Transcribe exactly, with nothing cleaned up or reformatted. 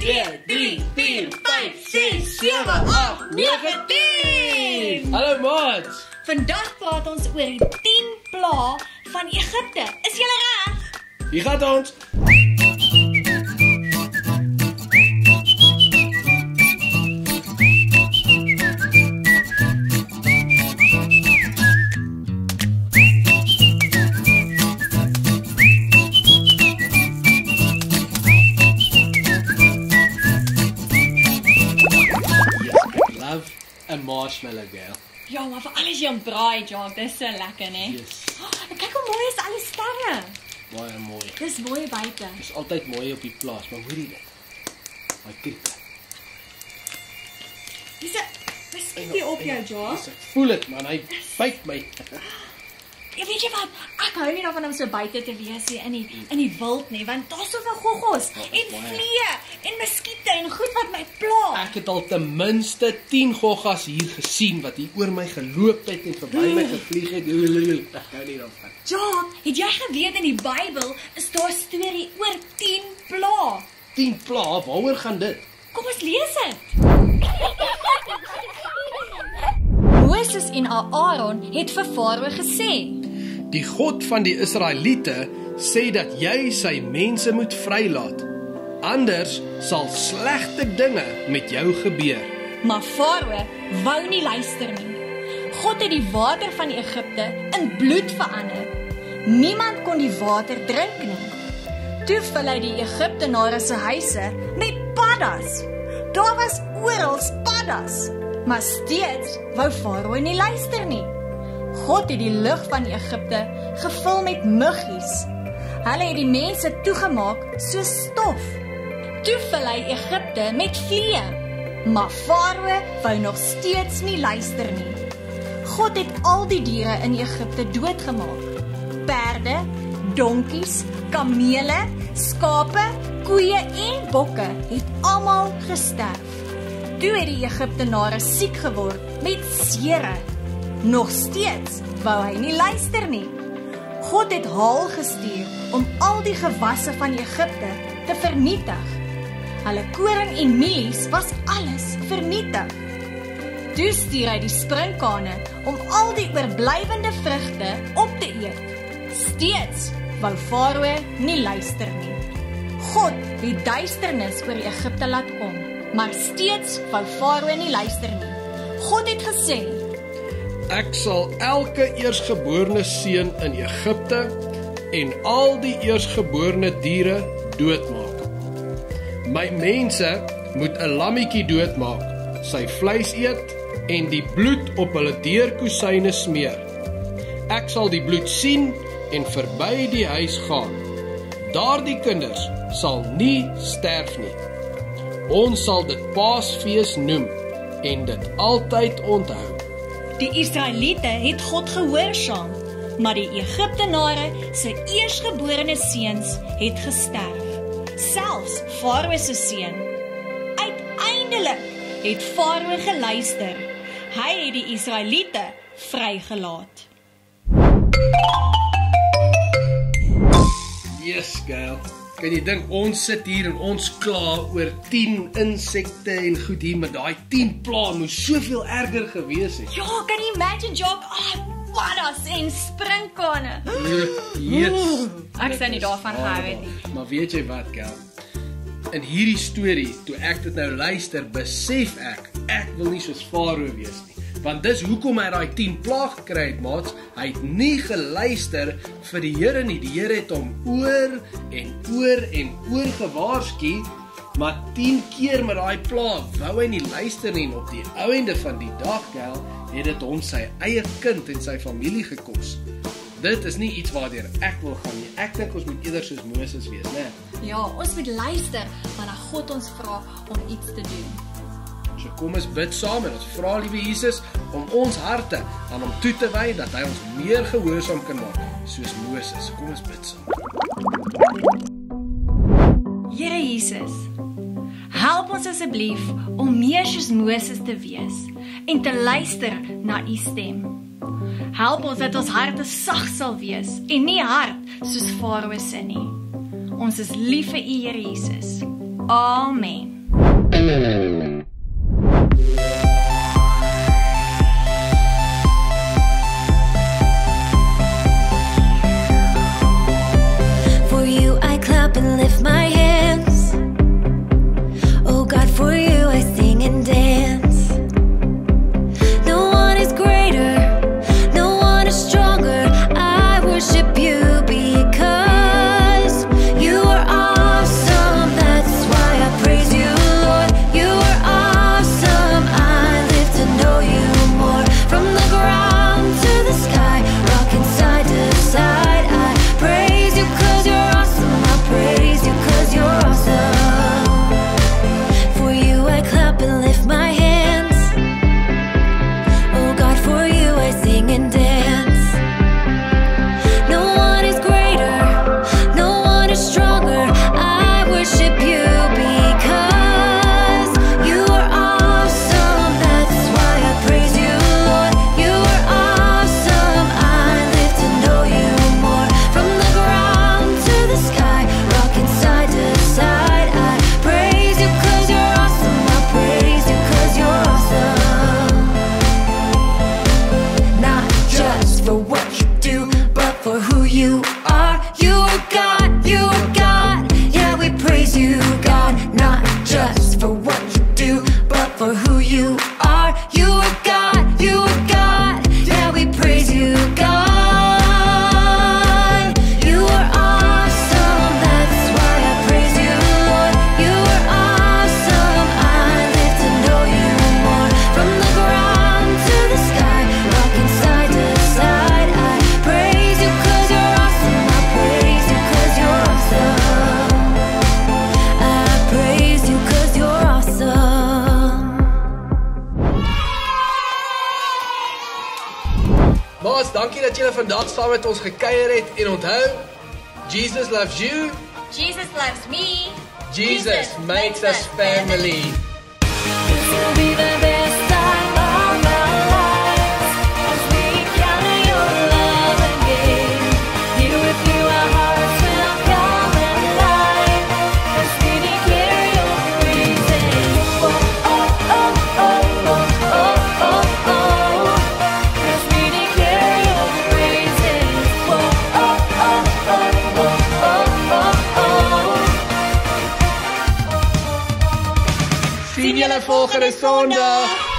twee, drie, vier, vyf, ses, sewe, agt, nege, tien. Hallo maats. Vandag praat ons oor die tien pla van Egipte. Is julle reg? Hier gaat ons. Een marshmallow girl. Ja, maar vir alles jy omdraai, Jock, dis so lekker, né? Yes. Oh, kyk hoe mooi is al die sterre. Baie mooi. Dis mooi buite. Dis altyd mooi op die plaas, maar hoor jy dit? My krieke. Dis 'n Dis skiet op jou, Jock. Yes, ek voel dit, man, hy byt my. Ja, weet jy wat? Ek hou nie daarvan om so buite te wees hier in die in die wild nie, want daar's soveel goggos en vliee en muskiete en goed wat my pla. Ek het al ten minste tien goggas hier gesien wat hier oor my geloop het en verby my gevlieg het. Ek hou nie daarvan. Jock, het jy geweet in die Bybel is daar 'n storie oor tien pla? tien pla, waaroor gaan dit? Kom ons lees dit. Moses en Aaron het vir Farao gesê: Die God van die Israeliete sê dat jy sy mense moet vrylaat. Anders sal slegte dinge met jou gebeur. Maar Farao wou nie luister nie. God het die water van Egipte in bloed verander. Niemand kon die water drink nie. Toe vul hy die Egiptenare se huise met paddas. Daar was oral paddas, maar steeds wou Farao nie luister nie. God het die lug van Egipte gevul met muggies. Hulle het die mense toegemaak soos stof. Toe vul hy Egipte met vliee, maar Farao wou nog steeds nie luister nie. God het al die diere in Egipte doodgemaak. Perde, donkies, kamele, skape, koeie en bokke het almal gesterf. Toe het die Egiptenare siek geword met seere. Nog steeds wou hy nie luister nie. God het haal gestuur om al die gewasse van Egipte te vernietig. Hulle koring en mielies was alles vernietig. Toe stuur hy die sprinkane om al die oorblywende vrugte op te eet. Steeds wou Farao nie luister nie. God het duisternis oor Egipte laat kom, maar steeds wou Farao nie luister nie. God het gesê: Ek sal elke eersgeborene seun in Egipte en al die eersgeborene diere doodmaak. My mense moet 'n lammetjie doodmaak, sy vleis eet en die bloed op hulle deurkusyne smeer. Ek sal die bloed sien en verby die huis gaan. Daardie kinders sal nie sterf nie. Ons sal dit Paasfees noem en dit altyd onthou. Die Israeliete het God gehoorsaam, maar die Egiptenare se eersgeborene seuns het gesterf. Selfs Farao se seun. Uiteindelik het Farao geluister. Hy het die Israeliete vrygelaat. Yes, girl. Kan jy dink ons sit hier en ons kla oor tien insekte en goed hier, maar daai tien pla moes soveel erger gewees het. Ja, kan jy imagine, Jock? Ah, paddas en sprinkane. Yes. Ek sou nie daarvan gehou het nie. Maar weet jy wat, girl? In hierdie storie, toe ek dit nou luister, besef ek, ek wil nie soos Farao wees nie. Want dis hoekom hy daai tien pla gekry het, maats. Hy het nie geluister vir die Here nie. Die Here het hom oor en oor en oor gewaarsku, maar tien keer met daai pla wou hy nie luister nie. En op die ou einde van die dag, girl, het dit hom sy eie kind en sy familie gekos. Dit is nie iets waardeur ek wil gaan nie. Ek dink ons moet eerder soos Moses wees, né? Ja, ons moet luister wanneer God ons vra om iets te doen. So kom ons bid saam en ons vra liewe Jesus om ons harte aan hom toe te wy dat hy ons meer gehoorsaam kan maak soos Moses. Kom ons bid saam. Here Jesus, help ons asseblief om meer soos Moses te wees en te luister na u stem. Help ons dat ons harte sag sal wees en nie hard soos Farao se nie. Ons is lief vir u, Here Jesus. Amen. For you I clap and lift my hands. Oh God, for you I sing and dance. No one is greater, no one is stronger. I worship you because you are awesome. That's why I praise you, Lord. You are awesome. I live to know you more. From the ground to the sky, rocking side to side, I praise you cause you're awesome. I praise you cause you're awesome. For you I clap and lift my hands. Oh God, for you I sing and dance. No one is greater, no one is stronger. I worship you because you are awesome. That's why I praise you, Lord. You are awesome. I live to know you more. From the ground to the sky, rocking side to side, I praise you cause you're awesome. I praise you cause you're awesome. Not just for what you do, but for who you are. You are God, you are God. Yeah, we praise you, God. Not just for what you do, but for who you are. You are God, you are God. Yeah, we praise you, God. You are awesome. That's why I praise you, Lord. You are awesome. I live to know you more. From the ground to the sky, rocking side to side, I praise you cause you're awesome. I praise you cause you're awesome. I praise you cause you're awesome. Maats, dankie dat julle vandag saam met ons gekuier het en onthou, Jesus loves you, Jesus loves me. Jesus makes us family. This will be the best time of our lives as we encounter your love again. Here with you our hearts will come alive as we declare your praises. Oh, oh, oh, oh, oh, oh, oh, oh. As we declare your praises. Oh, oh, oh, oh, oh, oh, oh, oh. Sien julle volgende Sondag.